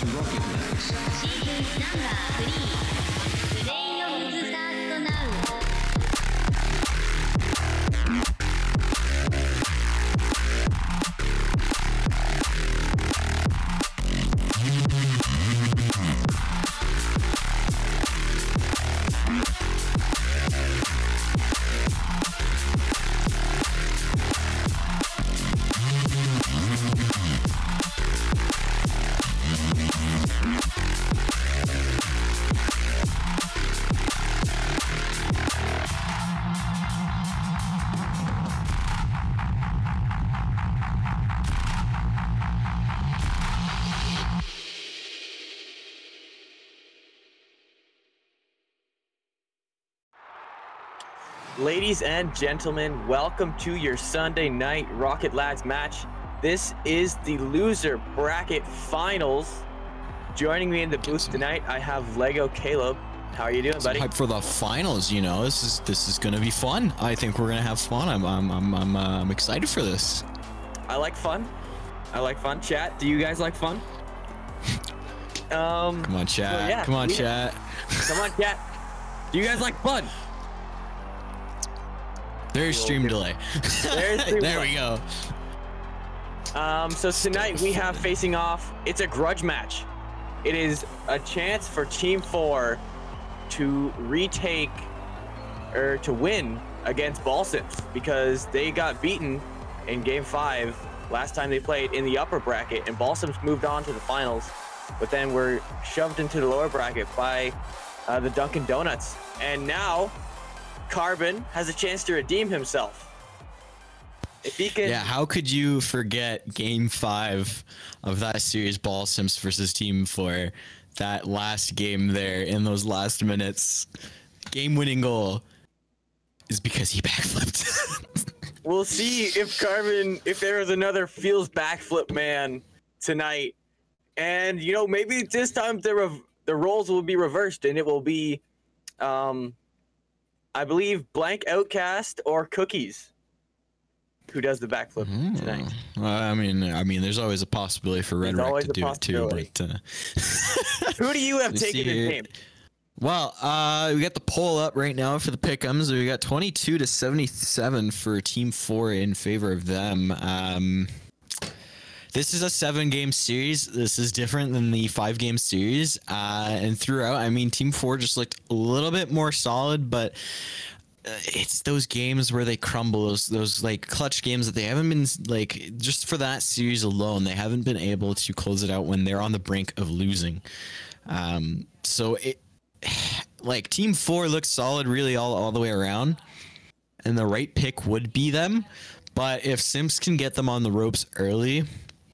Rocket Max. シーズンナンバー3プレイオフズスタートナウ Ladies and gentlemen, welcome to your Sunday night Rocket Lads match. This is the loser bracket finals. Joining me in the booth tonight, I have Lego Caleb. How are you doing, buddy? Hype for the finals, you know. This is gonna be fun. I think we're gonna have fun. I'm excited for this. I like fun. I like fun. Chat, do you guys like fun? Come on, chat. So yeah, Come on, chat. Come on, chat. Do you guys like fun? There's stream delay. There we go. So tonight we have facing off. It's a grudge match. It is a chance for Team 4 to retake or to win against Balsams because they got beaten in Game 5 last time they played in the upper bracket, and Balsams moved on to the finals, but then were shoved into the lower bracket by the Dunkin' Donuts, and now Carbon has a chance to redeem himself. If he can, yeah, how could you forget Game 5 of that series, Balsams versus Team 4? That last game there in those last minutes, game-winning goal is because he backflipped. We'll see if Carbon, if there is another feels backflip man tonight, and you know maybe this time the roles will be reversed and it will be, I believe Blank Outcast or Cookies who does the backflip tonight. I mean, there's always a possibility for Red Wreck to do it too. But who do you have taken in game? Well, we got the poll up right now for the pick'ems. We got 22 to 77 for Team 4 in favor of them. This is a 7-game series. This is different than the 5-game series. And throughout, I mean, Team 4 just looked a little bit more solid, but it's those games where they crumble, those like clutch games that they haven't been, like, just for that series alone, they haven't been able to close it out when they're on the brink of losing. So it, like, Team 4 looks solid really all the way around, and the right pick would be them. But if Simps can get them on the ropes early,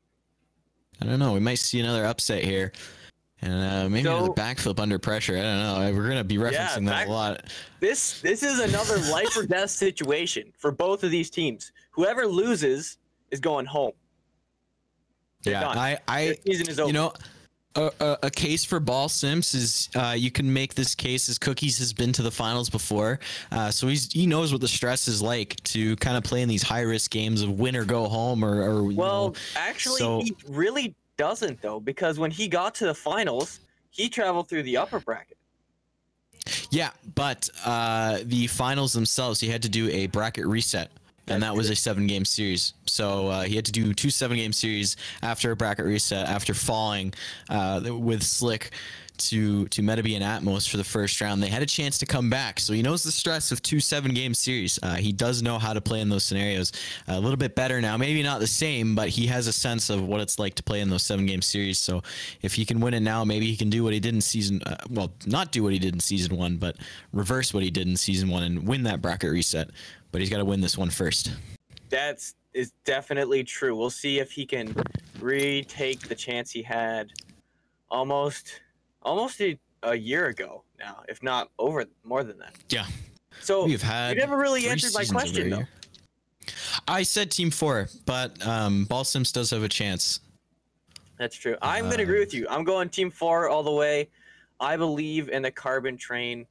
I don't know, we might see another upset here. And maybe another backflip under pressure. I don't know. We're going to be referencing that a lot. This is another life or death situation for both of these teams. Whoever loses is going home. They're done. Their season is over. You know, a case for Balsams is you can make this case as Cookies has been to the finals before, so he knows what the stress is like to kind of play in these high risk games of win or go home or well, actually, he really doesn't though, because when he got to the finals, he traveled through the upper bracket. Yeah, but the finals themselves, he had to do a bracket reset. And that was a 7-game series. So he had to do 2 7-game series after a bracket reset, after falling with Slick to Metabee and Atmos for the first round. They had a chance to come back. So he knows the stress of 2 7-game series. He does know how to play in those scenarios a little bit better now. Maybe not the same, but he has a sense of what it's like to play in those 7-game series. So if he can win it now, maybe he can do what he did in season, well, not do what he did in season 1, but reverse what he did in season 1 and win that bracket reset. But he's got to win this one first. That is definitely true. We'll see if he can retake the chance he had almost a year ago now, if not more than that. Yeah. So you never really answered my question, though. I said Team 4, but Balsams does have a chance. That's true. I'm going to agree with you. I'm going Team 4 all the way. I believe in the Carbon train.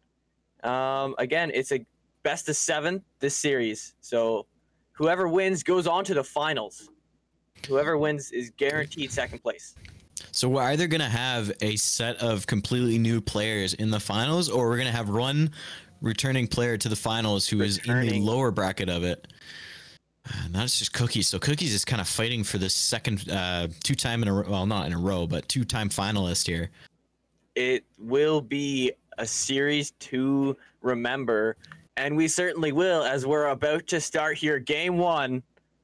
Again, it's a best of 7 this series, so whoever wins goes on to the finals. Whoever wins is guaranteed second place. So we're either gonna have a set of completely new players in the finals, or we're gonna have one returning player to the finals who is in the lower bracket of it. And that's just Cookies. So Cookies is kind of fighting for the second two-time in a row. Well, not in a row, but two-time finalist here. It will be a series to remember, and we certainly will, as we're about to start here. Game 1.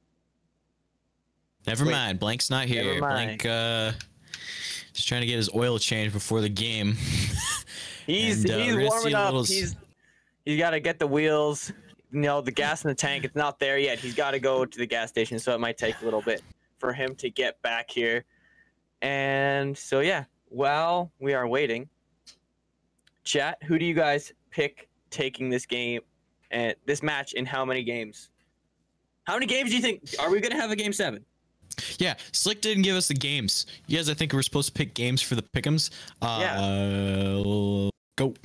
Never mind. Blank's not here. Never mind. Blank just trying to get his oil changed before the game. He's warming up. He's got to get the wheels. You know, the gas in the tank. It's not there yet. He's got to go to the gas station, so it might take a little bit for him to get back here. And so, yeah, while we are waiting, chat, who do you guys pick taking this game and this match in how many games? How many games do you think? Are we going to have a game 7? Yeah, Slick didn't give us the games. You guys, I think we're supposed to pick games for the pick'ems. Go.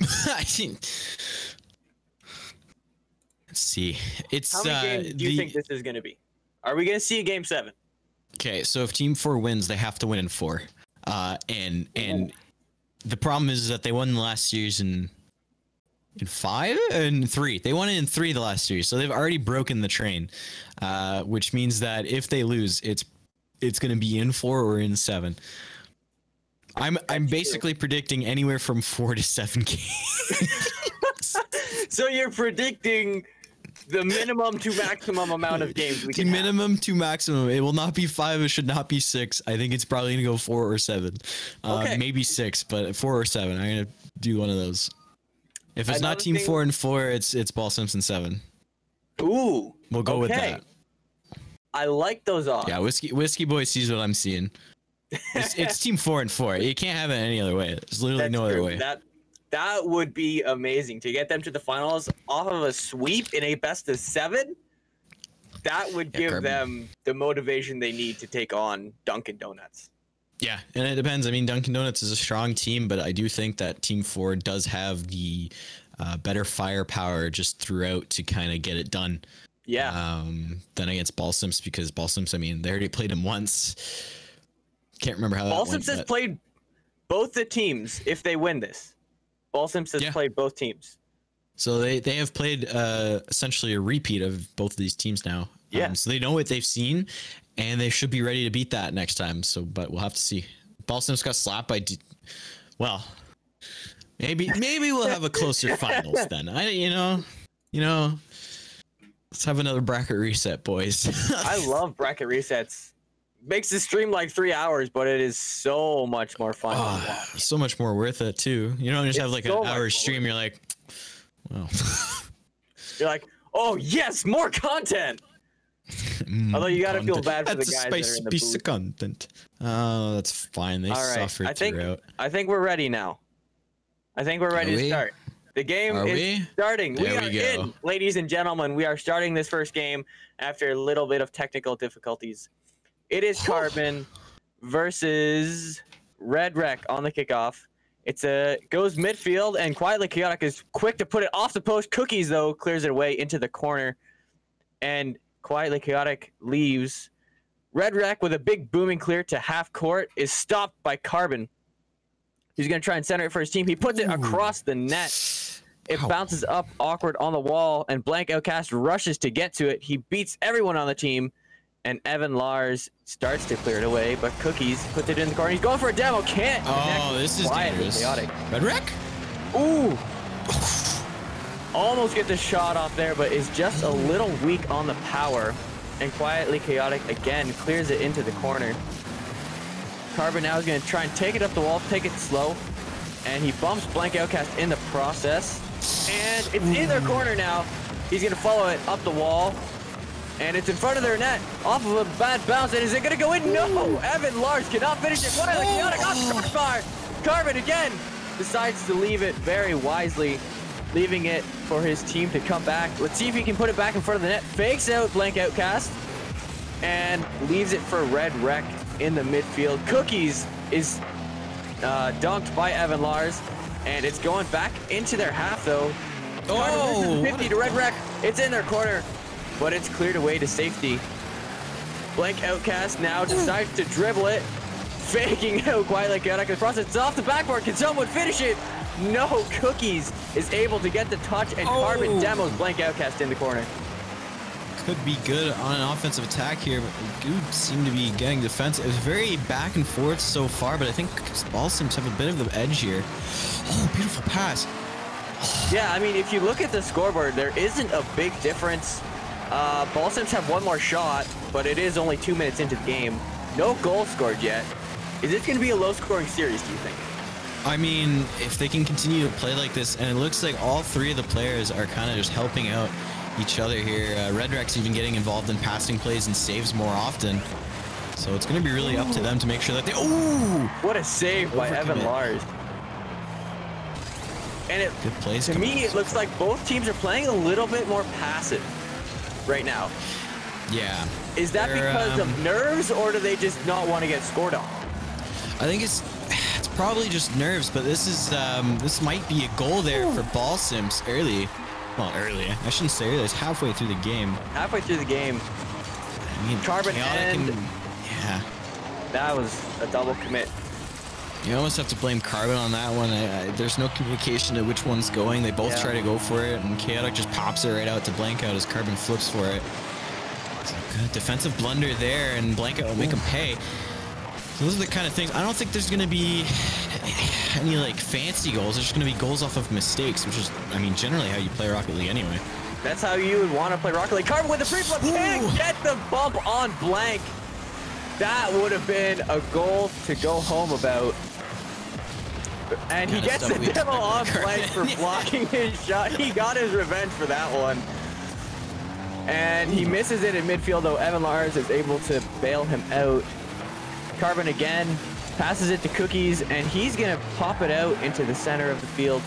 Let's see. It's how many games do you think this is going to be? Are we going to see a game 7? Okay, so if Team 4 wins, they have to win in 4. And the problem is that they won the last series in 5 and 3. They won it in 3 the last series, so they've already broken the train, which means that if they lose, it's going to be in 4 or in 7. I'm basically predicting anywhere from 4 to 7 games. So you're predicting the minimum to maximum amount of games we can have. Minimum to maximum. It will not be 5. It should not be 6. I think it's probably going to go 4 or 7. Okay. Maybe 6, but 4 or 7. I'm going to do one of those. If it's not Team 4 and 4, it's Ball Simpson 7. Ooh. We'll go with that. I like those odds. Yeah, Whiskey Boy sees what I'm seeing. It's Team 4 and 4. You can't have it any other way. There's literally no other way. That would be amazing to get them to the finals off of a sweep in a best of 7. That would give them the motivation they need to take on Dunkin' Donuts. Yeah, and it depends. I mean, Dunkin' Donuts is a strong team, but I do think that Team 4 does have the better firepower just throughout to kind of get it done. Yeah. Than against Ball Simps, because Ball Simps, I mean, they already played him once. Can't remember how Ball that went. Simps has played both the teams if they win this. Ball Simps has played both teams. So they have played essentially a repeat of both of these teams now. Yeah. So they know what they've seen, and they should be ready to beat that next time. So, but we'll have to see. Ball Simps got slapped by, well, maybe we'll have a closer finals then. You know, let's have another bracket reset, boys. I love bracket resets. Makes the stream like 3 hours, but it is so much more fun. So much more worth it too. You don't just have like an hour stream. You're like, well, you're like, oh yes, more content. Although you gotta feel bad for the guys that are in the piece booth. of content. Oh, that's fine. They suffered throughout. I think we're ready now. I think we're ready to start. The game is starting. We are in, ladies and gentlemen. We are starting this first game after a little bit of technical difficulties. It is Carbon versus Red Wreck on the kickoff. Goes midfield, and Quietly Chaotic is quick to put it off the post. Cookies, though, clears it away into the corner. And Quietly Chaotic leaves. Red Wreck with a big booming clear to half court is stopped by Carbon. He's going to try and center it for his team. He puts it across the net. It bounces up awkward on the wall, and Blank Outcast rushes to get to it. He beats everyone on the team. And Evan Lars starts to clear it away, but Cookies puts it in the corner. He's going for a demo. Can't connect. Oh, this is dangerous. Chaotic. Red Wreck? Ooh. Almost get the shot off there, but is just a little weak on the power. And Quietly Chaotic again clears it into the corner. Carbon now is going to try and take it up the wall, take it slow. And he bumps Blank Outcast in the process. And it's in their corner now. He's going to follow it up the wall. And it's in front of their net, off of a bad bounce. And is it going to go in? No! Evan Lars cannot finish it. Quietly Chaotic off crossbar. Carbon again decides to leave it very wisely, leaving it for his team to come back. Let's see if he can put it back in front of the net. Fakes out Blank Outcast and leaves it for Red Wreck in the midfield. Cookies is dunked by Evan Lars, and it's going back into their half, though. Oh! 50 to Red Wreck. It's in their corner, but it's cleared away to safety. Blank Outcast now decides to dribble it, faking out quite like Chaotic. The process is off the backboard. Can someone finish it? No. Cookies is able to get the touch, and Carbon demos Blank Outcast in the corner. Could be good on an offensive attack here, but Good seem to be getting defensive. It was very back and forth so far, but I think Ball Sims have a bit of the edge here. Oh, beautiful pass. Yeah, I mean, if you look at the scoreboard, there isn't a big difference. Ball Sims have one more shot, but it is only 2 minutes into the game. No goal scored yet. Is this going to be a low-scoring series, do you think? I mean, if they can continue to play like this, and it looks like all three of the players are kind of just helping out each other here. Redrex even getting involved in passing plays and saves more often. So it's going to be really up to them to make sure that they... Ooh! What a save by Evan Lars. And it, good plays to me, it looks like both teams are playing a little bit more passive right now. Yeah. Is that because of nerves, or do they just not want to get scored on? I think it's probably just nerves, but this might be a goal there for Ball Sims early. Well, early. I shouldn't say early. It's halfway through the game. Halfway through the game. I mean, Carbon and... Yeah. That was a double commit. You almost have to blame Carbon on that one. There's no communication to which one's going. They both try to go for it, and Chaotic just pops it right out to Blank Out as Carbon flips for it. It's a good defensive blunder there, and Blank Out will make him pay. So those are the kind of things. I don't think there's going to be any like fancy goals. There's just going to be goals off of mistakes, which is, I mean, generally how you play Rocket League anyway. That's how you would want to play Rocket League. Carbon with the free flip, can't get the bump on Blank. That would have been a goal to go home about. And he gets the demo on Blank for blocking his shot. He got his revenge for that one. And he misses it in midfield, though Evan Lars is able to bail him out. Carbon again passes it to Cookies, and he's going to pop it out into the center of the field.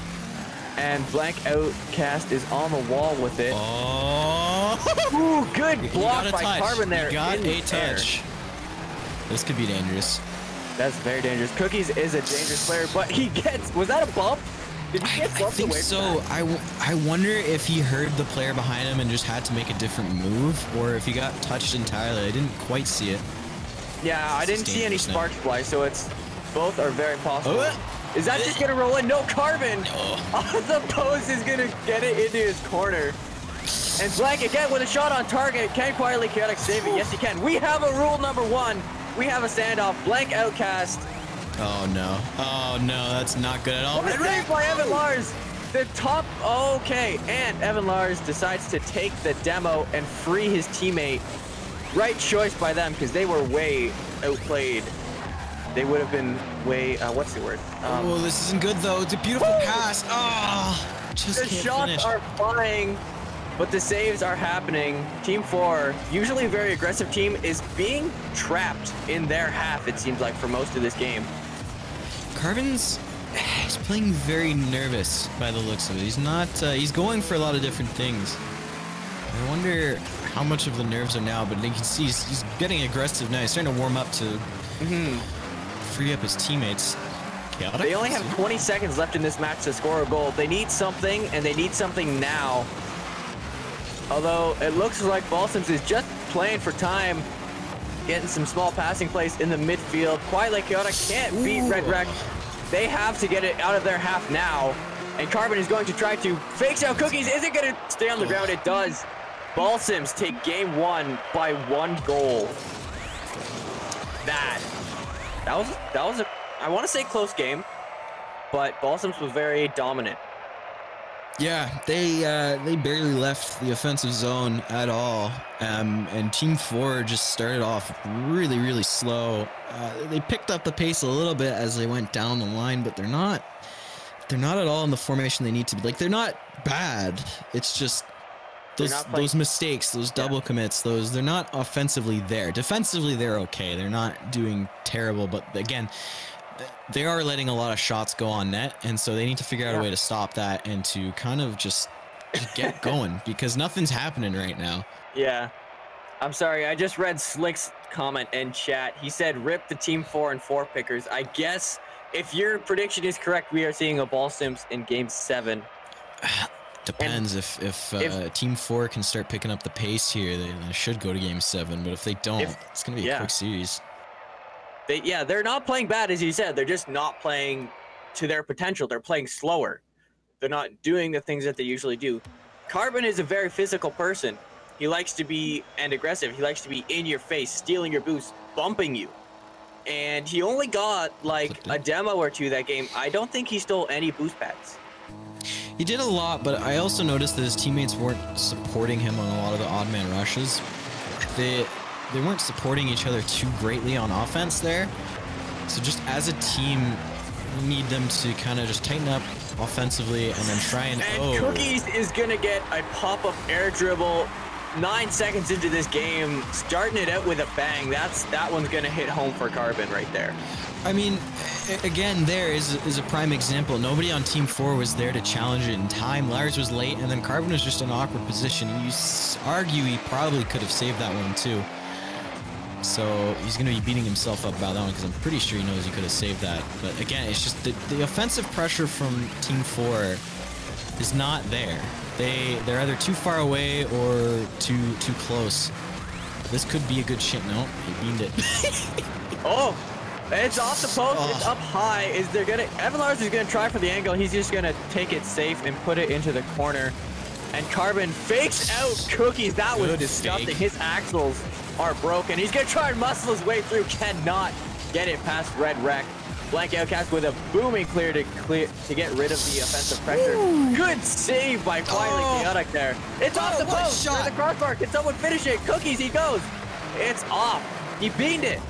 And Blank Outcast is on the wall with it. Oh! Ooh, good block by Carbon there. He got a touch. This could be dangerous. That's very dangerous. Cookies is a dangerous player, but he gets... Was that a bump? Did he get bumped I think away so. from that? I wonder if he heard the player behind him and just had to make a different move, or if he got touched entirely. I didn't quite see it. Yeah, I didn't see any sparks fly, so it's... Both are very possible. Oh. Is that just going to roll in? No, Carbon! Off the post is going to get it into his corner. And Blank again with a shot on target. Can quietly Chaotic save it? Yes, he can. We have a rule number one. We have a standoff. Blank Outcast. Oh no. Oh no, that's not good at all. What a save by Evan Lars. The top. Okay. And Evan Lars decides to take the demo and free his teammate. Right choice by them, because they were way outplayed. They would have been way. What's the word? Oh, this isn't good though. It's a beautiful pass. Oh, just the can't shots finish. are flying. But the saves are happening. Team 4, usually a very aggressive team, is being trapped in their half, it seems like, for most of this game. Carbon's he's playing very nervous by the looks of it. He's not, he's going for a lot of different things. I wonder how much of the nerves are now, but you can see he's getting aggressive now. He's starting to warm up to free up his teammates. Chaotic. They only have 20 seconds left in this match to score a goal. They need something, and they need something now. Although it looks like Ball Sims is just playing for time, getting some small passing plays in the midfield. Quite like Chaotic can't beat Redrex. They have to get it out of their half now. And Carbon is going to try to fakes out Cookies. Is it going to stay on the ground? It does. Ball Sims take game 1 by 1 goal. That was a, I want to say close game, but Ball Sims was very dominant. Yeah, they barely left the offensive zone at all, and Team 4 just started off really, really slow. They picked up the pace a little bit as they went down the line, but they're not at all in the formation they need to be. Like, they're not bad. It's just those mistakes, those double commits, they're not offensively there. Defensively, they're okay. They're not doing terrible, but again, they are letting a lot of shots go on net, and so they need to figure out a way to stop that and to kind of just get going, because nothing's happening right now. Yeah. I'm sorry, I just read Slick's comment in chat. He said, rip the Team 4 and 4 pickers. I guess if your prediction is correct, we are seeing a Ball Sims in Game 7. Depends. If Team 4 can start picking up the pace here, they should go to Game 7, but if they don't, it's going to be a quick series. They're not playing bad, as you said. They're just not playing to their potential. They're playing slower. They're not doing the things that they usually do. Carbon is a very physical person. He likes to be aggressive. He likes to be in your face, stealing your boost, bumping you. And he only got like a demo or two that game. I don't think he stole any boost pads. He did a lot, but I also noticed that his teammates weren't supporting him on a lot of the odd man rushes. They weren't supporting each other too greatly on offense there. So just as a team, we need them to kind of just tighten up offensively and then try and Cookies is gonna get a pop-up air dribble 9 seconds into this game, starting it out with a bang. That one's gonna hit home for Carbon right there. I mean, again, there is a prime example. Nobody on Team 4 was there to challenge it in time. Lars was late, and then Carbon was just in an awkward position. You argue he probably could have saved that one too. So he's going to be beating himself up about that one because I'm pretty sure he knows he could have saved that. But again, it's just the offensive pressure from Team 4 is not there. They're either too far away or too close. This could be a good shit. No, he beamed it. Oh, it's off the post. It's up high. Evan Lars is gonna try for the angle. He's just gonna take it safe and put it into the corner. And Carbon fakes out Cookies. That was disgusting. Fake. His axles are broken. He's gonna try and muscle his way through. Cannot get it past Red Wreck. Blank Outcast with a booming clear to get rid of the offensive pressure. Ooh. Good save by Quietly Chaotic there. It's off the post. Shot. The crossbar. Can someone finish it? Cookies, he goes. It's off. He beamed it.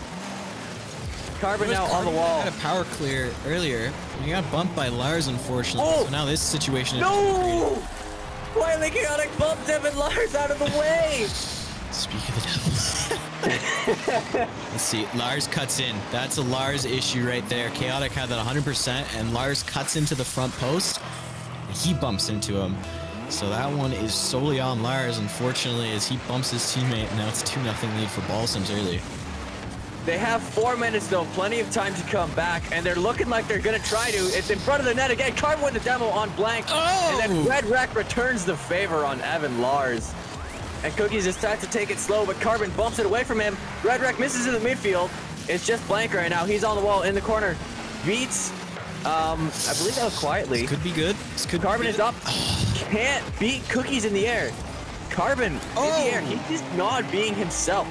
Carbon now on the wall. Had a power clear earlier. He got bumped by Lars, unfortunately. Oh. So now this situation is no! Quietly Chaotic bumped Evan Lars out of the way. Speak of the devil. Let's see. Lars cuts in. That's a Lars issue right there. Chaotic had that 100%, and Lars cuts into the front post. And he bumps into him. So that one is solely on Lars, unfortunately, as he bumps his teammate. And now it's 2-0 lead for Balsams early. They have 4 minutes, though. Plenty of time to come back, and they're looking like they're going to try to. It's in front of the net again. Carbon with the demo on Blank. Oh! And then Red Wreck returns the favor on Evan Lars. And Cookies is trying to take it slow, but Carbon bumps it away from him. Red Wreck misses in the midfield. It's just Blank right now. He's on the wall in the corner. Beats, I believe that was Quietly. This could be good. This could Carbon be is up. Can't beat Cookies in the air. Carbon in the air. He's just not being himself.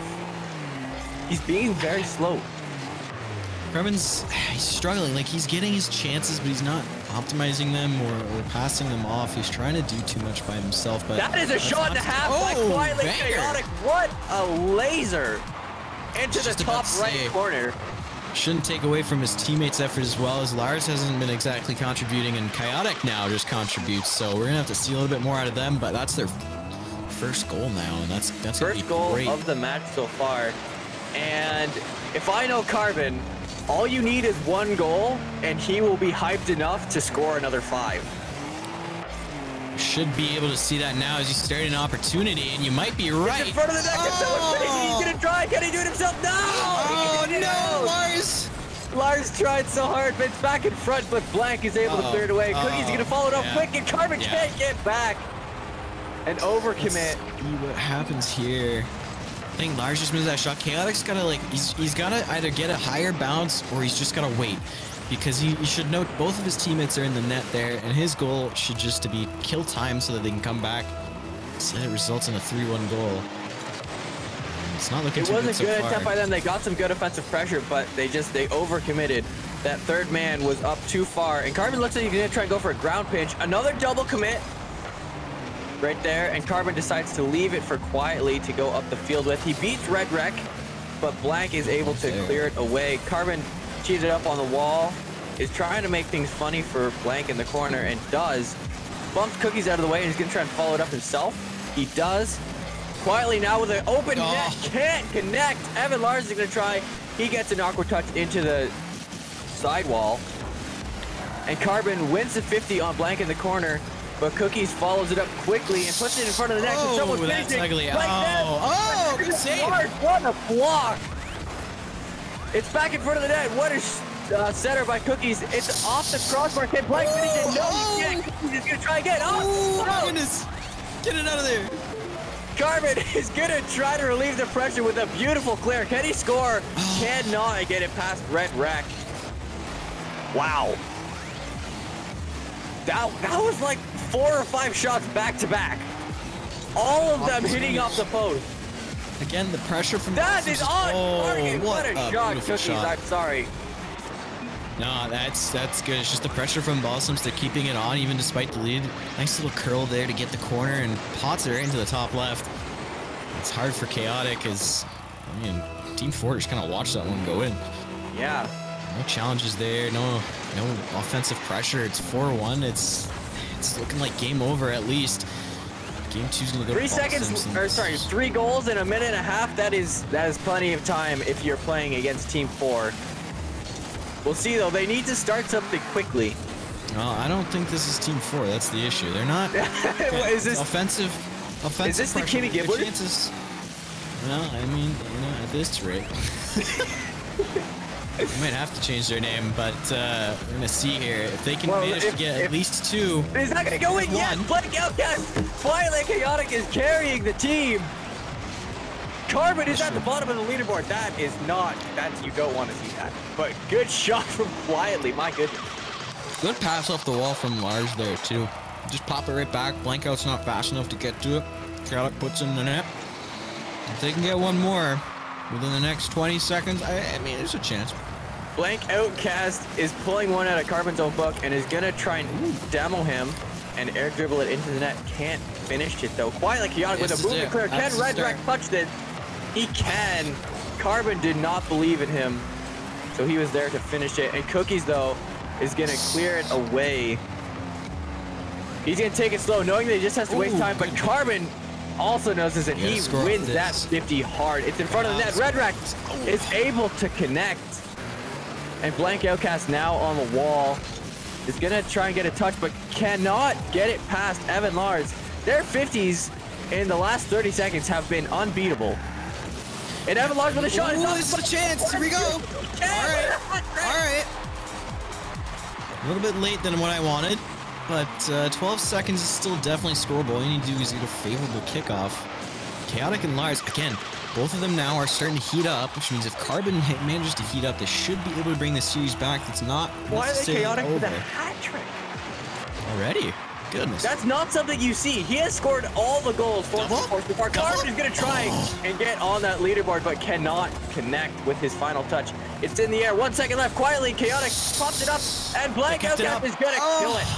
He's being very slow. Carbon's he's struggling. Like, he's getting his chances, but he's not optimizing them or passing them off. He's trying to do too much by himself. But that is a shot and a half by Quietly Chaotic. What a laser into the top right corner. Shouldn't take away from his teammates' effort as well, as Lars hasn't been exactly contributing, and Chaotic now just contributes. So we're gonna have to see a little bit more out of them. But that's their first goal now, and that's first goal of the match so far. And if I know Carbon, all you need is one goal, and he will be hyped enough to score another 5. Should be able to see that now as he's starting an opportunity, and you might be right. It's in front of the net. He's gonna try. Can he do it himself? No! Oh no, Lars! Lars tried so hard, but it's back in front, but Blank is able to clear it away. Cookie's gonna follow it up quick, and Carbon can't get back. An overcommit. Let's see what happens here. I think Lars just missed that shot. Chaotic's gotta he's gotta either get a higher bounce or he's just gotta wait, because he should note both of his teammates are in the net there, and his goal should just to be kill time so that they can come back. So it results in a 3-1 goal. It's not looking too good so far. It was a good attempt by them. They got some good offensive pressure, but they overcommitted. That third man was up too far, and Carbon looks like he's gonna try and go for a ground pinch. Another double commit. Right there, and Carbon decides to leave it for Quietly to go up the field with. He beats Red Wreck, but Blank is able to clear it away. Carbon cheated up on the wall, is trying to make things funny for Blank in the corner, and does. Bumps Cookies out of the way, and he's gonna try and follow it up himself. He does. Quietly now with an open net, can't connect. Evan Lars is gonna try. He gets an awkward touch into the sidewall, and Carbon wins the 50 on Blank in the corner. But Cookies follows it up quickly and puts it in front of the net. Oh, someone that's ugly. Good save. What a block. It's back in front of the net. What a setter by Cookies. It's off the crossbar. Can Blank finish it? No, he can't. Cookies is going to try again. Oh, my goodness. Get it out of there. Carbon is gonna try to relieve the pressure with a beautiful clear. Can he score? Cannot get it past Red Wreck. Wow. That was like 4 or 5 shots back to back. All of them hitting off the post. Again, the pressure from That is on target. What a shot, beautiful Cookies. shot. I'm sorry. No, that's good. It's just the pressure from Balsams. They're keeping it on even despite the lead. Nice little curl there to get the corner and pots it right into the top left. It's hard for Chaotic as, I mean, Team 4 just kind of watched that one go in. Yeah. No challenges there. No offensive pressure. It's 4-1. It's looking like game over at least. Game 2's gonna go. 3 seconds, or sorry, 3 goals in a minute and a half. That is plenty of time if you're playing against Team 4. We'll see though. They need to start something quickly. No, I don't think this is Team 4. That's the issue. They're not. Is this offensive? Is this the pressure. Kimmy Good Gibbler? chances. Well, I mean, at this rate, we might have to change their name, but we're gonna see here if they can manage to get at least 2. Is that gonna go in yet? One. Blake Outcast, finally Chaotic is carrying the team. Carbon is at the bottom of the leaderboard. You don't want to see that. But good shot from Quietly, my goodness. Good pass off the wall from Lars there too. Just pop it right back. Blankout's not fast enough to get to it. Chaotic puts in the net. If they can get one more within the next 20 seconds, I mean, there's a chance. Blank Outcast is pulling one out of Carbon's own book and is gonna try and demo him and air dribble it into the net. Can't finish it though. Quietly Chaotic with a movement clear. Can Red Wreck touch it? He can. Carbon did not believe in him, so he was there to finish it. And Cookies though is gonna clear it away. He's gonna take it slow, knowing that he just has to waste time. But Carbon also knows this, and he wins that 50 hard. It's in front of the net. Red Wreck is able to connect. And Blank Outcast now on the wall is gonna try and get a touch, but cannot get it past Evan Lars. Their 50s in the last 30 seconds have been unbeatable. And Evan Lars with a shot. Ooh, this is a chance. Here we go. All right. A little bit late than what I wanted, but 12 seconds is still definitely scoreable. All you need to do is get a favorable kickoff. Chaotic and Lars, again, both of them now are starting to heat up, which means if Carbon manages to heat up, they should be able to bring the series back. That's not Why are they necessarily Chaotic over. with a hat trick? Already? Goodness. That's not something you see. He has scored all the goals for so far. Carbon is going to try and get on that leaderboard, but cannot connect with his final touch. It's in the air. 1 second left. Quietly, Chaotic pops it up, and Blank Outcast is going to kill it.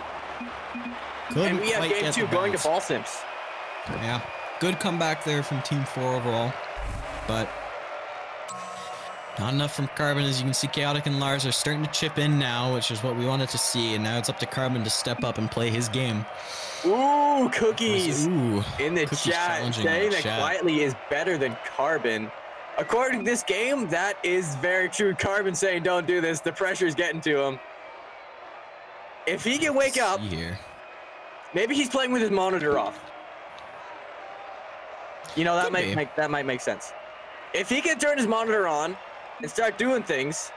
And we have game 2 going to Ball Sims. Yeah. Good comeback there from Team 4 overall, but not enough from Carbon. As you can see, Chaotic and Lars are starting to chip in now, which is what we wanted to see, and now it's up to Carbon to step up and play his game. Ooh, Cookies Ooh, in the Cookies chat saying that Quietly is better than Carbon. According to this game, that is very true. Carbon saying don't do this. The pressure's getting to him. If he can wake up, here. Maybe he's playing with his monitor off. You know, that might make sense. If he can turn his monitor on and start doing things,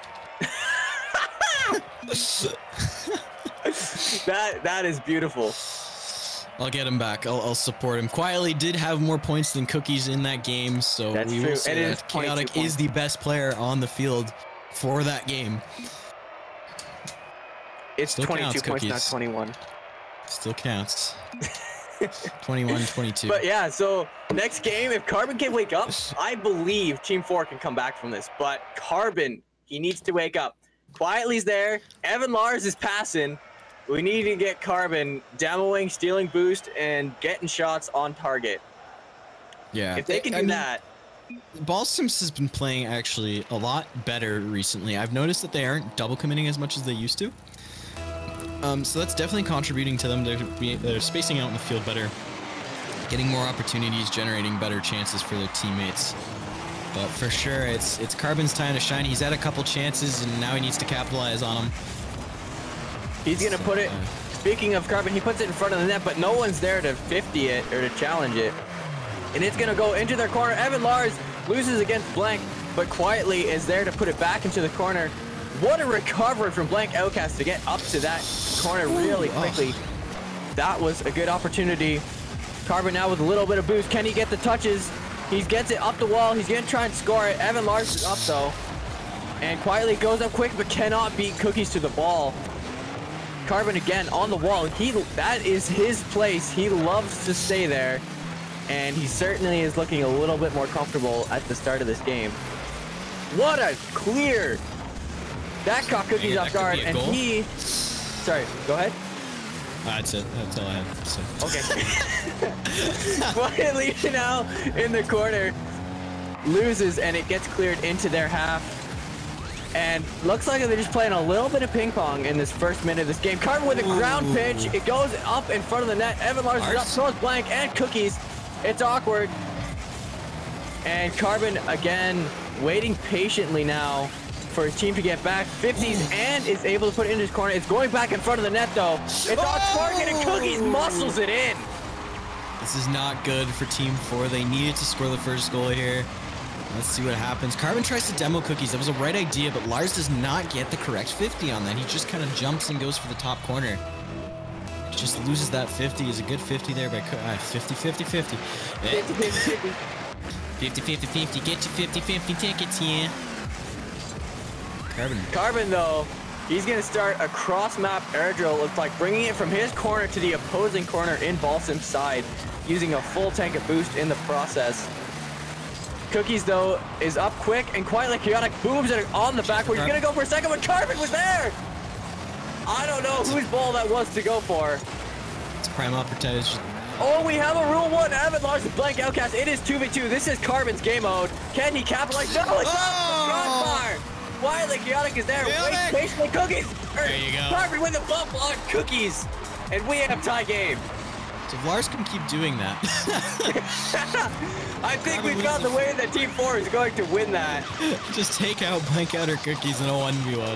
that is beautiful. I'll get him back. I'll support him. Quietly did have more points than Cookies in that game, so That's we true. will say It is that Chaotic is the best player on the field for that game. It's Still 22 counts, points, not Cookies. 21. Still counts. 21-22. But yeah, so next game, if Carbon can wake up, I believe Team 4 can come back from this. But Carbon, he needs to wake up. Quietly's there. Evan Lars is passing. We need to get Carbon demoing, stealing boost, and getting shots on target. Yeah. If they can do that. Ball Sims has been playing actually a lot better recently. I've noticed that they aren't double committing as much as they used to. So that's definitely contributing to them. They're spacing out in the field better, getting more opportunities, generating better chances for their teammates. But for sure, it's Carbon's time to shine. He's had a couple chances, and now he needs to capitalize on them. He's going to put it, speaking of Carbon, he puts it in front of the net, but no one's there to 50 it or to challenge it. And it's going to go into their corner. Evan Lars loses against Blank, but Quietly is there to put it back into the corner. What a recovery from Blank Outcast to get up to that corner really quickly. That was a good opportunity. Carbon now with a little bit of boost. Can he get the touches? He gets it up the wall. He's going to try and score it. Evan Lars is up, though. And quietly goes up quick, but cannot beat Cookies to the ball. Carbon again on the wall. That is his place. He loves to stay there. And he certainly is looking a little bit more comfortable at the start of this game. What a clear. That caught Cookies off guard. And he... Sorry, go ahead. That's it. That's all I have to say. Okay. Quietly now in the corner. Loses, and it gets cleared into their half. And looks like they're just playing a little bit of ping pong in this first minute of this game. Carbon with a ground pitch. It goes up in front of the net. Evan Lars is up, so is Blank and Cookies. It's awkward. And Carbon again waiting patiently now for his team to get back. 50s and is able to put it in his corner. It's going back in front of the net though. It's on target and Cookies muscles it in. This is not good for Team 4. They needed to score the first goal here. Let's see what happens. Carbon tries to demo Cookies. That was a right idea, but Lars does not get the correct 50 on that. He just kind of jumps and goes for the top corner. Just loses that 50. Is a good 50 there by 50, 50, 50. 50, 50, 50. 50, 50, 50. Get your 50, 50 tickets here. Carbon, though, he's going to start a cross-map air drill. Looks like bringing it from his corner to the opposing corner in Balsam's side, using a full tank of boost in the process. Cookies, though, is up quick and quietly chaotic. Booms it on the backboard. He's going to go for a second, but Carbon was there. I don't know whose ball that was to go for. It's prime opportunity. Oh, we have a Rule 1. Evan Lars with Blank Outcast. It is 2v2. This is Carbon's game mode. Can he capitalize? No, it's not. Crossbar. Quietly chaotic is there. Wait patiently. Cookies. There you go. Carbon with a bump on Cookies. And we have tie game. So if Lars can keep doing that. I think we found the way that Team 4 is going to win that. Just take out Blank Out or Cookies in a 1v1.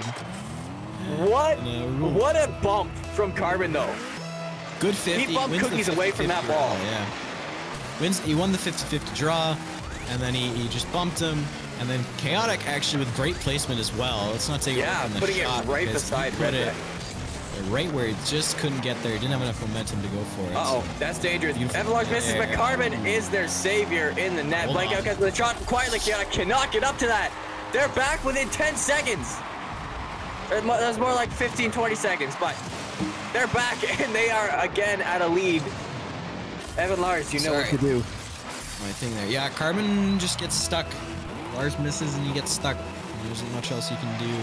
What a bump from Carbon, though. Good 50. He bumped Cookies away from that ball. Yeah. He won the 50-50 draw, and then he just bumped him. And then Chaotic actually with great placement as well. Let's not take it from the putting shot it right beside Red Red. Right where he just couldn't get there. He didn't have enough momentum to go for it. Uh-oh, that's dangerous. Evan Lars misses, but Carbon is their savior in the net. Blank Outcast with a shot. Quietly Chaotic cannot get up to that. They're back within 10 seconds. That's more like 15, 20 seconds, but they're back and they are again at a lead. Evan Lars, you know what to do. My thing there. Yeah, Carbon just gets stuck. Lars misses and he gets stuck. There's not much else you can do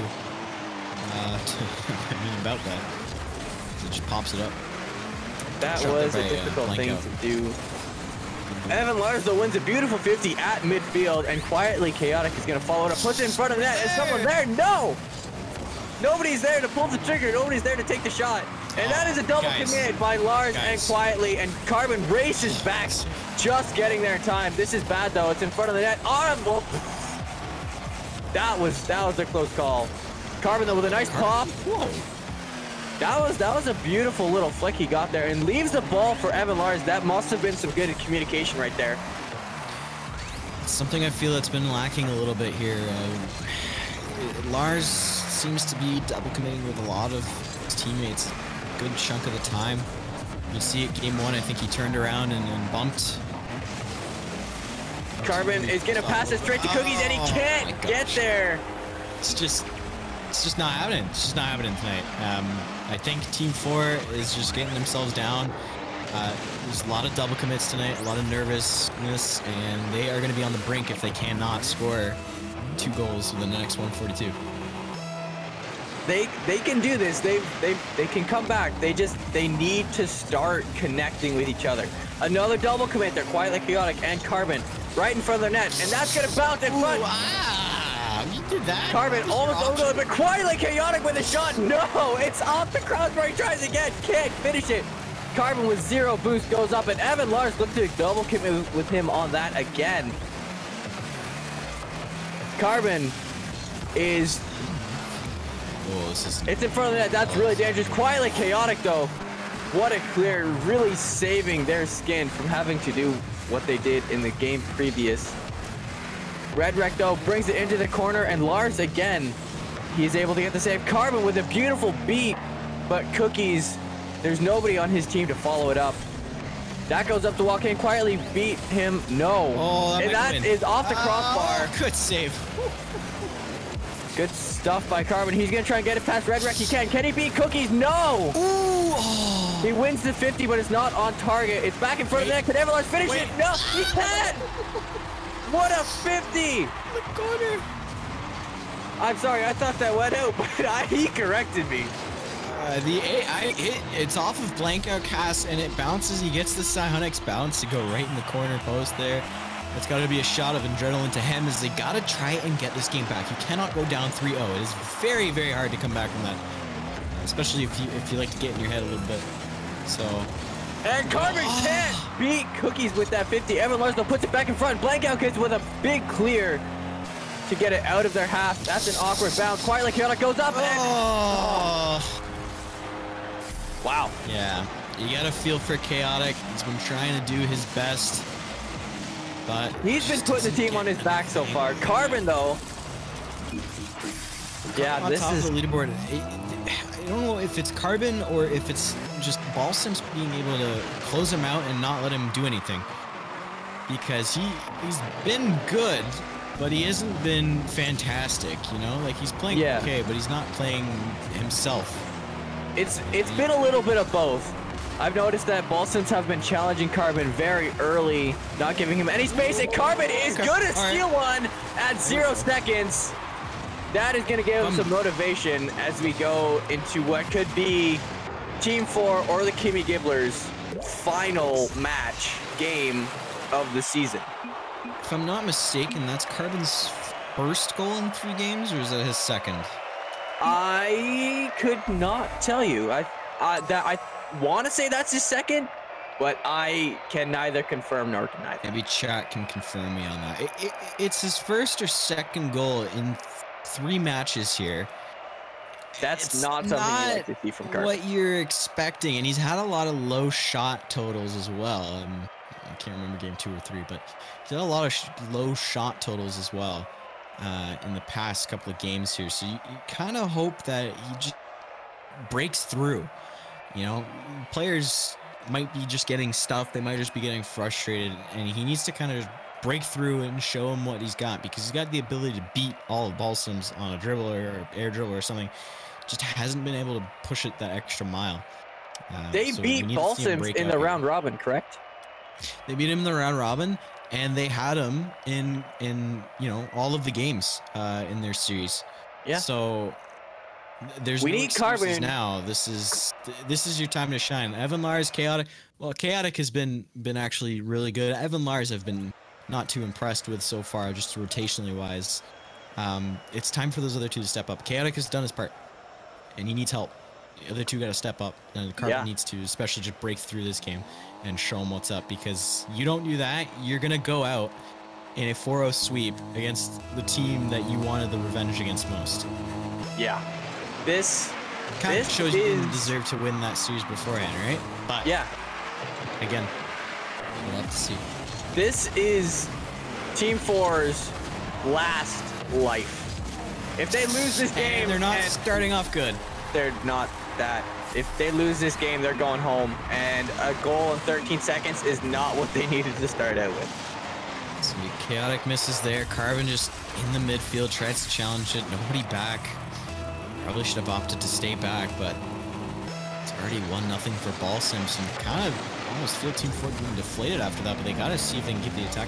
about that. It just pops it up. That was a difficult thing to do. Evan Lars, though, wins a beautiful 50 at midfield, and quietly Chaotic is going to follow it up. Puts it in front of the net. Is someone there? No! Nobody's there to pull the trigger. Nobody's there to take the shot. And that is a double commit by Lars and quietly, and Carbon races back, just getting there in time. This is bad, though. It's in front of the net. Oh, that was a close call. Carbon, though, with a nice pop. Whoa. That was a beautiful little flick he got there and leaves the ball for Evan Lars. That must have been some good communication right there. It's something I feel that's been lacking a little bit here. Lars seems to be double committing with a lot of his teammates a good chunk of the time. You see it game 1, I think he turned around and bumped. Carbon is going to pass it straight to Cookies, and he can't get there. It's just not happening. It's just not happening tonight. I think Team 4 is just getting themselves down. There's a lot of double commits tonight, a lot of nervousness, and they are going to be on the brink if they cannot score 2 goals within the next 142. They can do this. They can come back. They need to start connecting with each other. Another double commit. They're quietly chaotic and Carbon right in front of their net, and that's gonna bounce in front. You did that. Carbon almost over, but quietly chaotic with a shot. No, it's off the crossbar. He tries again, can't finish it. Carbon with 0 boost goes up, and Evan Lars looked to double commit with him on that again. Carbon is. It's in front of the net. That's really dangerous. Quietly chaotic, though. What a clear, really saving their skin from having to do what they did in the game previous. Red Wreck, though, brings it into the corner, and Lars, again, he's able to get the save. Carbon with a beautiful beat, but Cookies, there's nobody on his team to follow it up. That goes up to walk in, quietly beat him. No. Oh, and that is off the crossbar. Oh, good save. Good stuff by Carbon. He's going to try and get it past Redwreck. He can. Can he beat Cookies? No. Ooh. Oh. He wins the 50, but it's not on target. It's back in front of the net. Can Everlars finish it? No, he can. What a 50. The corner. I'm sorry. I thought that went out, but he corrected me. It's off of blank out cast and it bounces. He gets the Psyonix bounce to go right in the corner post there. It's got to be a shot of adrenaline to him as they got to try and get this game back. You cannot go down 3-0. It is very, very hard to come back from that, especially if you like to get in your head a little bit. So. And Carbon can't beat Cookies with that 50. Evan Larsdale puts it back in front. Blank out kids with a big clear to get it out of their half. That's an awkward bounce. Quietly Chaotic goes up and... Oh. Wow. Yeah, you gotta feel for Chaotic. He's been trying to do his best, but he's been putting the team on his back so far. Carbon, though. Yeah, on this top is of the leaderboard. I don't know if it's Carbon or if it's just Balsams being able to close him out and not let him do anything, because he's been good, but he hasn't been fantastic. You know, like he's playing okay, but he's not playing himself. It's been a little bit of both. I've noticed that Balsams have been challenging Carbon very early, not giving him any space, and Carbon is going to steal one at 0 seconds. That is going to give him some motivation as we go into what could be Team 4 or the Kimmy Gibblers' final game of the season. If I'm not mistaken, that's Carbon's first goal in 3 games, or is that his second? I could not tell you. I want to say that's his second, but I can neither confirm nor deny that. Maybe chat can confirm me on that. It's his first or second goal in 3 matches here. That's not something you like to see from Carbon. What you're expecting, and he's had a lot of low shot totals as well. I can't remember game 2 or 3, but he's had a lot of low shot totals as well. In the past couple of games here, so you kind of hope that he just breaks through. You know, players might be just getting stuff, they might just be getting frustrated, and he needs to kind of break through and show him what he's got, because he's got the ability to beat all of Balsams on a dribble or air dribble or something. Just hasn't been able to push it that extra mile. They beat Balsams in the round robin, correct? They beat him in the round robin. And they had him in you know, all of the games in their series. Yeah. So there's no excuses Carbon now. This is your time to shine. Evan Lars, Chaotic. Well, Chaotic has been actually really good. Evan Lars I've been not too impressed with so far, just rotationally wise. It's time for those other 2 to step up. Chaotic has done his part, and he needs help. The other 2 got to step up, and Carbon needs to, especially just break through this game and show him what's up, because you don't do that, you're gonna go out in a 4-0 sweep against the team that you wanted the revenge against most. Yeah, this kind of shows you didn't deserve to win that series beforehand, right? But yeah, again, we'll have to see. This is Team 4's last life. If they lose this game, they're not starting off good. They're not that. If they lose this game, they're going home, and a goal in 13 seconds is not what they needed to start out with. So Chaotic misses there. Carbon just in the midfield, tries to challenge it. Nobody back. Probably should have opted to stay back, but it's already 1-0 for Balsams, and kind of almost feel Team 4 being deflated after that, but they got to see if they can keep the attack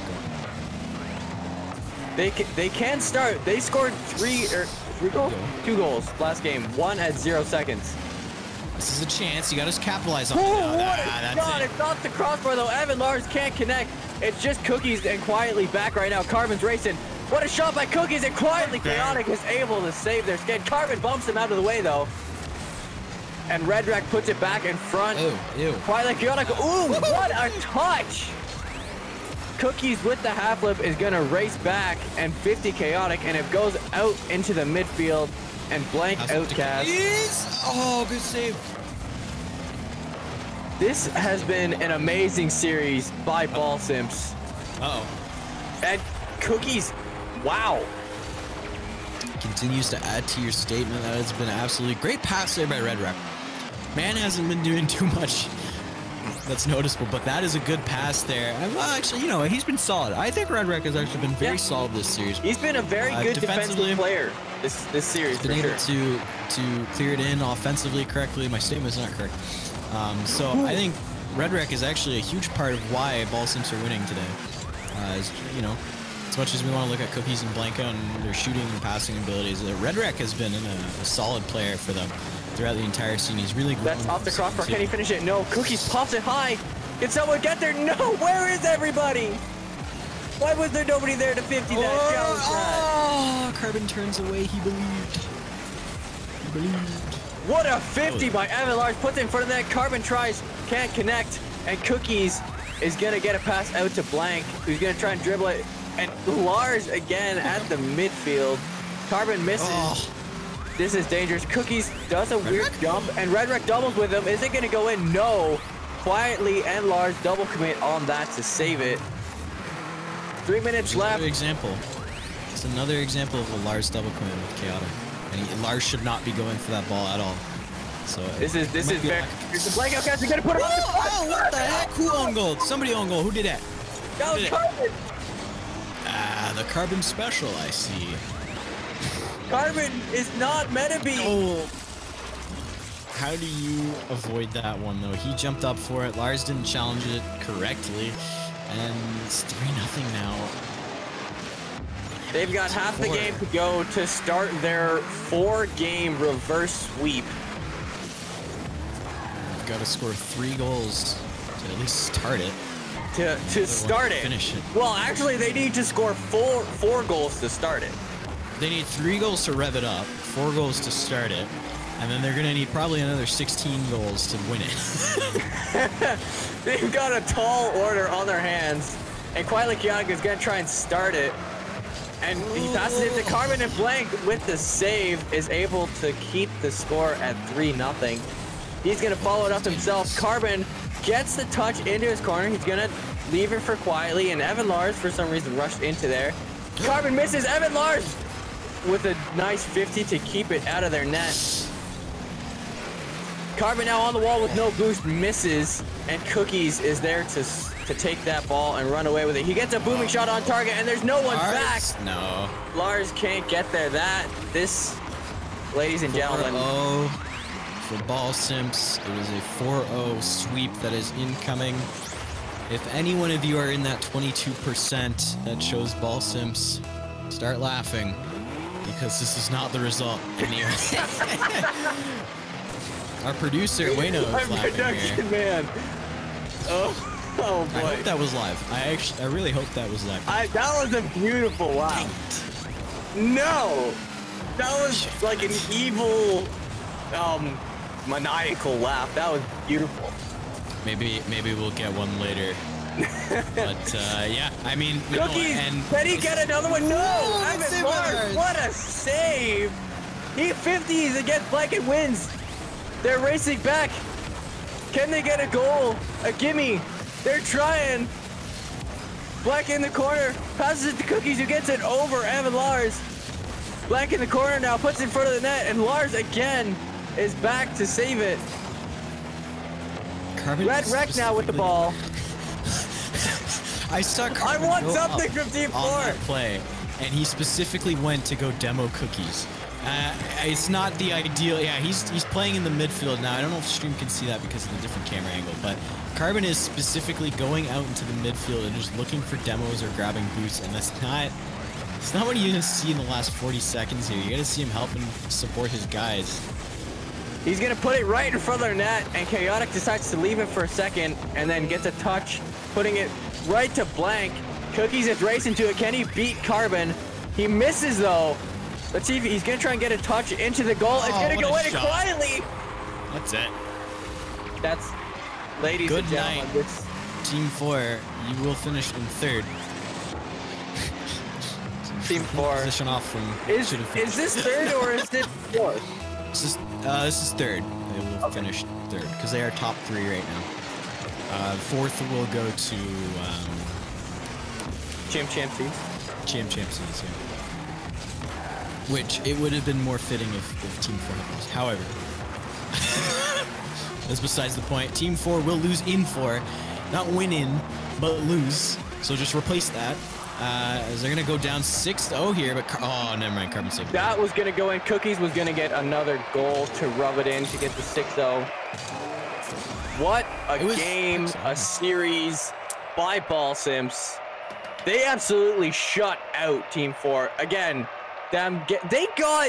going. They can start. They scored 3 goals? 2 goals last game. 1 at 0 seconds. This is a chance. You got to capitalize on it. What a shot. It's off the crossbar, though. Evan Lars can't connect. It's just Cookies and quietly back right now. Carbon's racing. What a shot by Cookies, and quietly Chaotic is able to save their skid. Carbon bumps him out of the way, though. And Redwreck puts it back in front. Ew. Quietly Chaotic. Ooh, what a touch. Cookies with the half lip is going to race back and 50 Chaotic, and it goes out into the midfield. And blank outcast. Oh, good save. This has been an amazing series by Balsams. Uh-oh. And Cookies, wow. Continues to add to your statement that it's been absolutely great pass there by Redwreck. Man hasn't been doing too much that's noticeable, but that is a good pass there. And, well, actually, you know, he's been solid. I think Redwreck has actually been very solid this series. He's been a very good defensive player this series, been for able sure. to clear it in offensively correctly. My statement's not correct. So I think Redwreck is actually a huge part of why Ball Simps are winning today. You know, as much as we want to look at Cookies and Blanca and their shooting and passing abilities, Redwreck has been a solid player for them throughout the entire scene. He's really grown. That's off the crossbar. Can he finish it? No. Cookies pops it high. Can someone get there? No. Where is everybody? Why was there nobody there to 50 that challenge? Oh, Carbon turns away. He believed. He believed. What a 50 by Evan Lars. Puts it in front of that. Carbon tries. Can't connect. And Cookies is going to get a pass out to Blank, who's going to try and dribble it. And Lars again at the midfield. Carbon misses. Oh. This is dangerous. Cookies does a weird jump, and Redwreck doubles with him. Is it going to go in? No. Quietly, and Lars double commit on that to save it. 3 minutes left. Another example. It's another example of a Lars double commit with Chaotic. And Lars should not be going for that ball at all. So this is very. Here's the Blank outcast. He's going to put it on the Oh, what the heck? Who on goal? Somebody on goal. Who did that? That was Carbon. The Carbon special, I see. Carbon is not meant to be. Oh. How do you avoid that one, though? He jumped up for it. Lars didn't challenge it correctly. And it's 3-0 now. They've got half the game to go to start their 4-game reverse sweep. They've got to score 3 goals to at least start it. To start it. Finish it. Well, actually, they need to score four goals to start it. They need 3 goals to rev it up, 4 goals to start it, and then they're going to need probably another 16 goals to win it. They've got a tall order on their hands, and quietly Chaotic is going to try and start it. And he passes it to Carbon, and Blank with the save is able to keep the score at 3-0. He's going to follow it up himself. Carbon gets the touch into his corner. He's going to leave it for Quietly, and Evan Lars for some reason rushed into there. Carbon misses. Evan Lars with a nice 50 to keep it out of their net. Carbon now on the wall with no boost, misses, and Cookies is there to take that ball and run away with it. He gets a booming shot on target, and there's no one back. No. Lars can't get there. This, ladies and gentlemen. 4-0 for Ball Simps. It is a 4-0 sweep that is incoming. If any one of you are in that 22% that shows Ball Simps, start laughing, because this is not the result. Our producer, Wayno, is laughing here. Man. Oh boy. I hope that was live. I really hope that was live. That was a beautiful wow. No! That was like an evil, maniacal laugh. That was beautiful. Maybe we'll get one later. But yeah, I mean, Cookies, can he get another one? No! Evan Lars, what a save! He 50s against Blank and wins. They're racing back. Can they get a goal? A gimme. They're trying. Black in the corner. Passes it to Cookies, who gets it over Evan Lars. Black in the corner now, puts it in front of the net, and Lars again is back to save it. Redwreck now with the ball. I saw Carbon I want go something up from Team 4. on that play, and he specifically went to go demo Cookies. It's not the ideal. Yeah, he's playing in the midfield now. I don't know if stream can see that because of the different camera angle, but Carbon is specifically going out into the midfield and just looking for demos or grabbing boosts, and it's not what you're gonna see in the last 40 seconds here. You gotta see him helping support his guys. He's gonna put it right in front of their net, and Chaotic decides to leave it for a second, and then gets a touch, putting it right to Blank. Cookies is racing to it. Can he beat Carbon? He misses though. Let's see if he's gonna try and get a touch into the goal. It's gonna go in quietly. That's it. That's, ladies and gentlemen. Good night, Team 4. You will finish in 3rd. Team 4. Position off from. Is this 3rd or is it 4th? This is 3rd. They will finish 3rd because they are top 3 right now. 4th will go to Champs, yeah. Which it would have been more fitting if Team 4 had lost. However, That's besides the point. Team 4 will lose in 4. Not win in, but lose. So just replace that. As they're going to go down 6-0 here, but oh, never mind. Carbon saved. That was going to go in. Cookies was going to get another goal to rub it in to get the 6-0. What a game, a series by Balsams. They absolutely shut out Team 4. Again, they got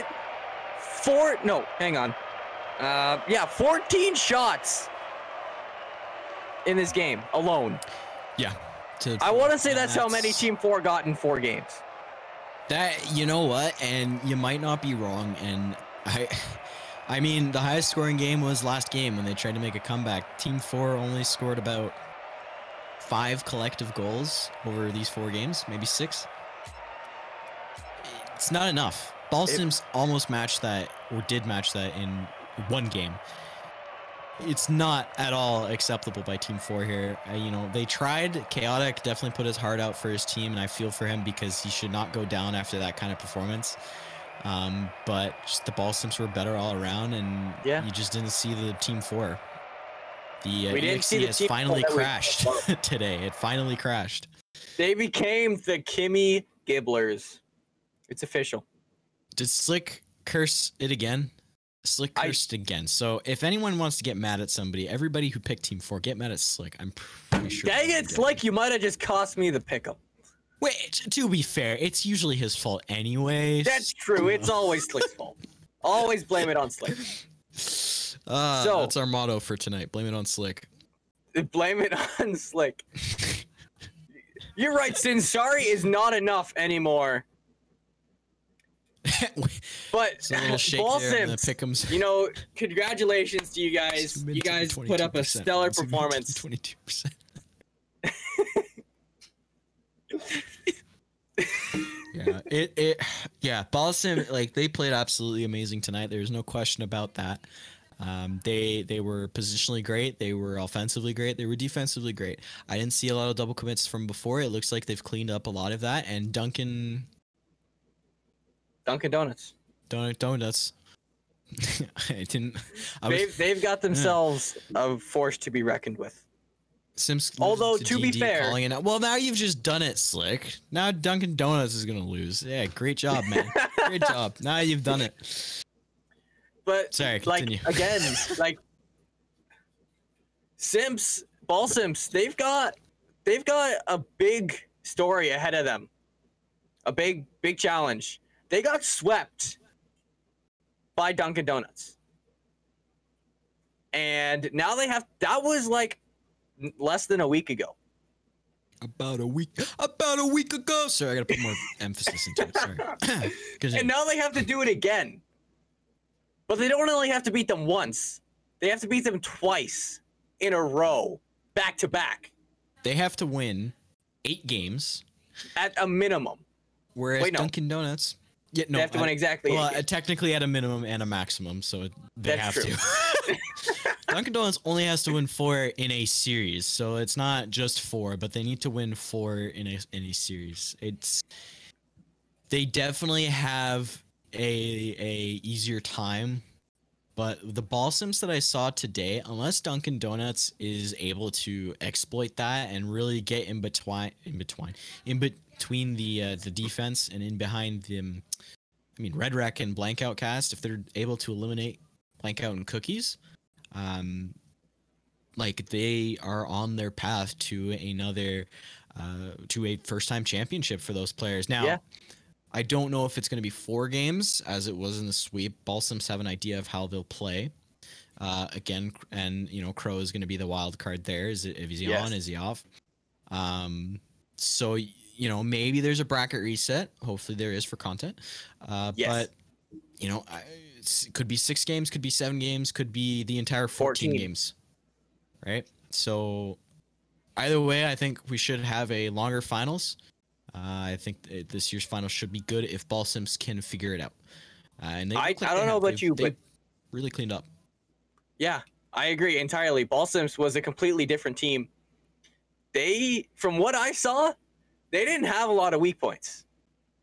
14 shots in this game alone. Yeah. I want to say that's how many Team 4 got in 4 games. That, you know what, and you might not be wrong, and I mean, the highest scoring game was last game when they tried to make a comeback. Team 4 only scored about 5 collective goals over these 4 games, maybe 6. It's not enough. Balsams almost matched that, or did match that in 1 game. It's not at all acceptable by Team 4 here. You know, they tried. Chaotic definitely put his heart out for his team, and I feel for him because he should not go down after that kind of performance. But just the Balsams were better all around, and you just didn't see the Team 4. The EXC has finally crashed today. It finally crashed. They became the Kimmy Gibblers. It's official. Did Slick curse it again? Slick cursed again. So if anyone wants to get mad at somebody, everybody who picked Team 4, get mad at Slick. I'm pretty sure. Dang it, Slick, you might have just cost me the pick'em. Wait, to be fair, it's usually his fault anyways. That's true. It's always Slick's fault. Always blame it on Slick. So that's our motto for tonight. Blame it on Slick. Blame it on Slick. You're right, Sin. Sorry is not enough anymore. But Balsams, you know, congratulations to you guys. You guys put up a stellar performance. 22%. Balsam, like, they played absolutely amazing tonight. There's no question about that. They were positionally great. They were offensively great. They were defensively great. I didn't see a lot of double commits from before. It looks like they've cleaned up a lot of that. And Dunkin' Donuts. They've got themselves a force to be reckoned with. Sims. Although to be fair, calling it out. Well, now you've just done it, Slick. Now Dunkin' Donuts is gonna lose. Yeah, great job, man. Great job. Now you've done it. But sorry, continue. Like again, like Balsams, they've got a big story ahead of them. A big challenge. They got swept by Dunkin' Donuts. And now that was like less than a week ago. About a week ago. Sorry, I gotta put more emphasis into it. Sorry. And now they have to do it again. But they don't only have to beat them once. They have to beat them twice in a row, back to back. They have to win 8 games. At a minimum. Whereas Dunkin' Donuts... Yeah, no, they have to win exactly. Well, technically at a minimum and a maximum, so they have to. Dunkin' Donuts only has to win 4 in a series, so it's not just 4, but they need to win 4 in a series. They definitely have a easier time, but the Balsams that I saw today, unless Dunkin' Donuts is able to exploit that and really get in between the defense and in behind them. I mean, Red Wreck and Blank Outcast, if they're able to eliminate Blank Out and Cookies, like, they are on their path to another to a first-time championship for those players. Now, I don't know if it's going to be 4 games as it was in the sweep. Balsams have an idea of how they'll play. Again, and you know, Crow is going to be the wild card there. Is he on? Is he off? So, you know, maybe there's a bracket reset. Hopefully there is for content. But, you know, it could be 6 games, could be 7 games, could be the entire 14 games. Right? So either way, I think we should have a longer finals. I think this year's finals should be good if Balsams can figure it out. And I don't know about you, but really cleaned up. Yeah, I agree entirely. Balsams was a completely different team. From what I saw, they didn't have a lot of weak points.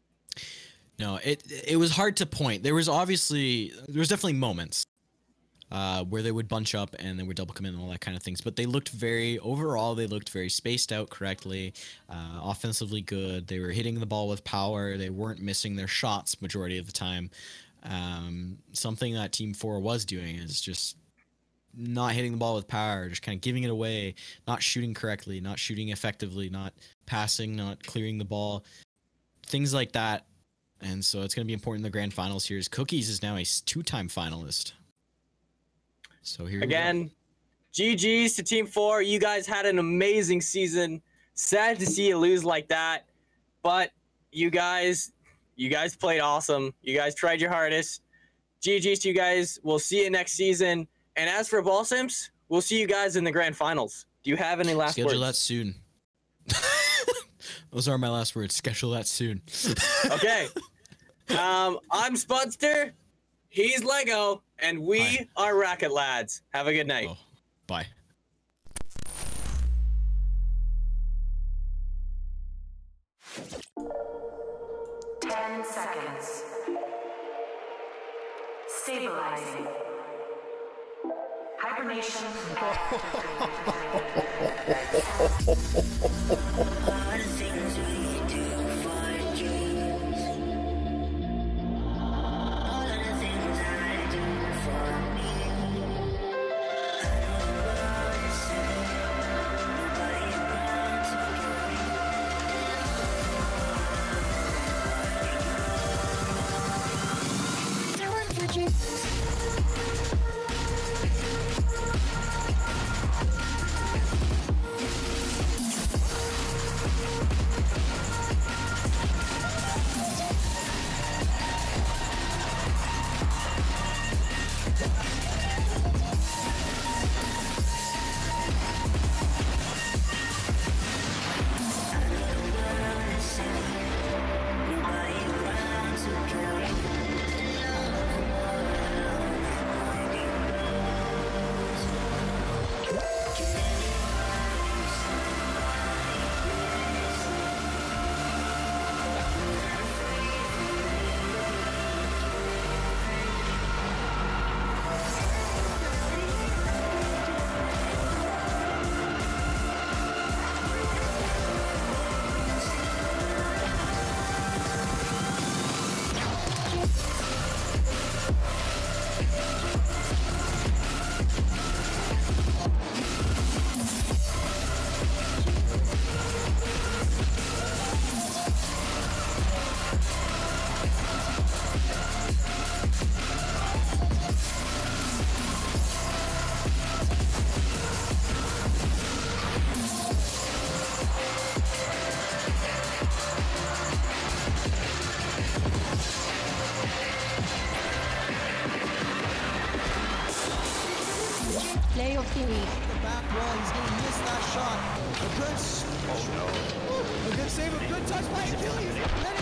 No, it was hard to point. There was definitely moments. where they would bunch up and they would double come in and all that kind of things. But they looked overall, they looked very spaced out correctly, offensively good. They were hitting the ball with power. They weren't missing their shots majority of the time. Something that Team 4 was doing is just not hitting the ball with power, just kind of giving it away, not shooting correctly, not shooting effectively, not passing, not clearing the ball, things like that. And so it's going to be important in the grand finals here. Cookies is now a 2-time finalist. So here again, GG's to Team 4. You guys had an amazing season. Sad to see you lose like that, but you guys played awesome. You guys tried your hardest. GG's to you guys. We'll see you next season. And as for Ball Simps, we'll see you guys in the grand finals. Do you have any last words? Schedule that soon. Those are my last words. Schedule that soon. Okay. I'm Spudster. He's Lego. And we are Racket Lads. Have a good night. Oh, bye. Seconds. Stabilizing. Hibernation. Play of the week. The back wall, he's going to miss that shot. A good, a good save, a good touch by Achilles.